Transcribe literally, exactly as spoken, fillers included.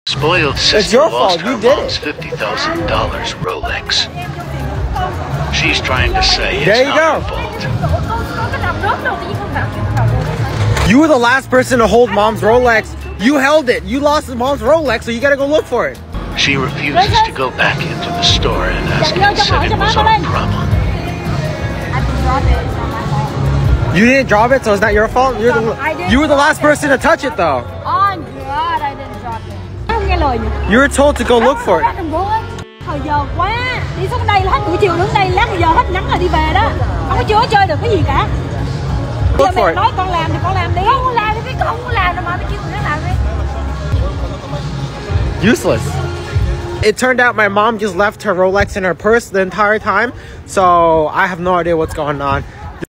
Spoiled It's sister your lost fault. You her did mom's it. fifty thousand dollars Rolex. She's trying to say it's There you not go. her fault. You were the last person to hold mom's Rolex. You held it. You lost mom's Rolex, so you gotta go look for it. She refuses to go back into the store and ask if said it was our problem. You didn't drop it, so it's not your fault. You're the, you were the last person to touch it, though. Oh God, I didn't drop it. Không nghe lời nhỉ? You were told to go look for it. Thời giờ quá, đi xuống đây là hết buổi chiều đứng đây, lát giờ hết nắng là đi về đó. Không có chưa chơi được cái gì cả. Giờ mẹ nói con làm thì con làm đi. Không có làm thì con không có làm đâu mà mới kêu người làm đi. Useless. It turned out my mom just left her Rolex in her purse the entire time, so I have no idea what's going on.